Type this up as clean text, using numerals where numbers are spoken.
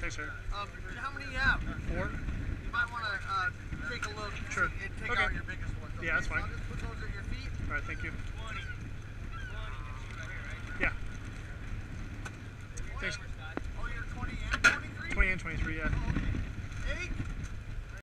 Thanks, sir. How many do you have? 4. You might want to take a look Sure. and take Okay. out your biggest ones. Okay? Yeah, that's fine. So I'll just put those at your feet. All right, thank you. 20.